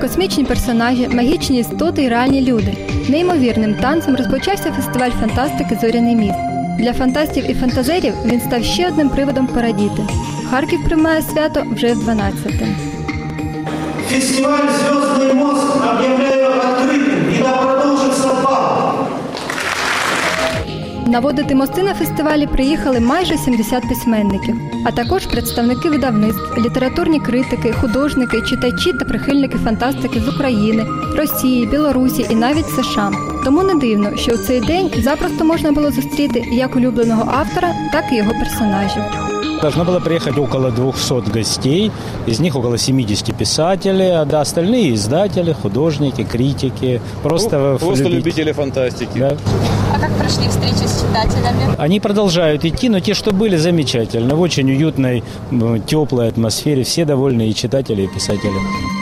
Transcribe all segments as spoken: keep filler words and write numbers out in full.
космічні персонажі, магічні істоти і реальні люди. Неймовірним танцем розпочався фестиваль фантастики «Зоряний міст». Для фантастів і фантазерів він став ще одним приводом порадіти. Харків приймає свято вже в дванадцяте. Фестиваль «Звездный мост» объявляю открытым и да продолжится бал. Наводити мости на фестивалі приїхали майже сімдесят письменників, а також представники видавництв, літературні критики, художники, читачі та прихильники фантастики з України, Росії, Білорусі і навіть США. Тому не дивно, що у цей день запросто можна було зустріти як улюбленого автора, так і його персонажів. Должно было приехать около двухсот гостей, из них около семидесяти писателей, а да, остальные издатели, художники, критики, просто, просто любители. любители фантастики. Да. А как прошли встречи с читателями? Они продолжают идти, но те, что были, замечательно, в очень уютной, теплой атмосфере, все довольны, и читатели, и писатели.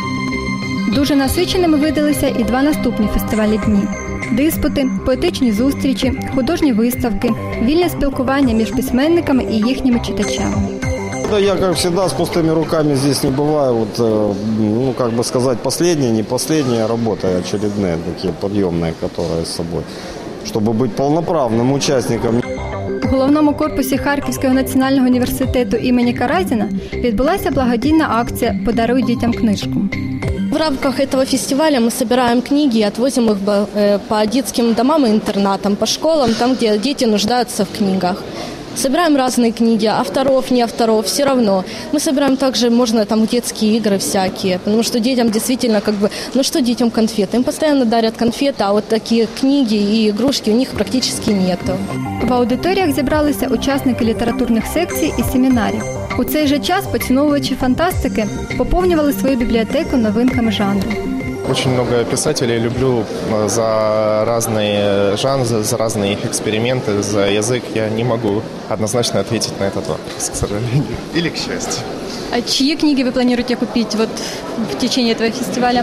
Дуже насиченими видалися і два наступні фестивалі дні. Диспути, поетичні зустрічі, художні виставки, вільне спілкування між письменниками і їхніми читачами. Да, я, как всегда, с пустыми руками здесь не бываю. Вот, ну, как бы сказать, последняя, не последняя работа, очередные такие подъемные, которые с собой, чтобы быть полноправным участником. У головному корпусі Харківського національного університету імені Каразіна відбулася благодійна акція «Подаруй дітям книжку». В рамках этого фестиваля мы собираем книги и отвозим их по детским домам и интернатам, по школам, там, где дети нуждаются в книгах. Собираем разные книги, авторов, не авторов, все равно. Мы собираем также, можно там детские игры всякие, потому что детям действительно как бы, ну что детям конфеты? Им постоянно дарят конфеты, а вот такие книги и игрушки у них практически нету. В аудиторіях зібралися учасники літературних секцій і семінарів. У цей же час поціновувачі фантастики поповнювали свою бібліотеку новинками жанру. Очень много писателей люблю за разные жанры, за разные их эксперименты, за язык. Я не могу однозначно ответить на этот вопрос, к сожалению. Или к счастью. А чьи книги вы планируете купить вот в течение этого фестиваля?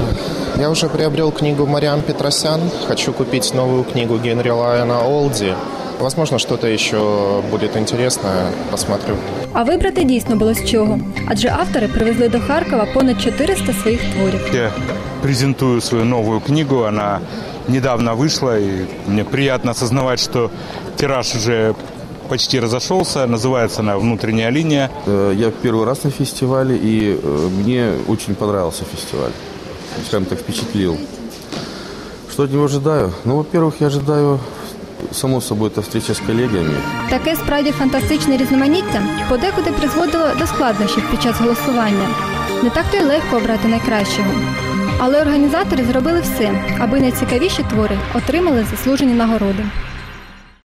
Я уже приобрел книгу Мариам Петросян. Хочу купить новую книгу Генри Лайона Олди. Возможно, что-то еще будет интересное. Посмотрю. А вибрати дійсно було з чого. Адже автори привезли до Харкова понад чотириста своїх творів. Я презентую свою новую книгу. Она недавно вышла, и мне приятно осознавать, что тираж уже почти разошелся. Называется она «Внутренняя линия». Я первый раз на фестивале, и мне очень понравился фестиваль. Скажем так, впечатлил. Что от него ожидаю? Ну, во-первых, я ожидаю, само собою, це встреча з колегами. Таке справді фантастичне різноманіття подекуди призводило до складнощів під час голосування. Не так-то й легко обрати найкращого. Але організатори зробили все, аби найцікавіші твори отримали заслужені нагороди.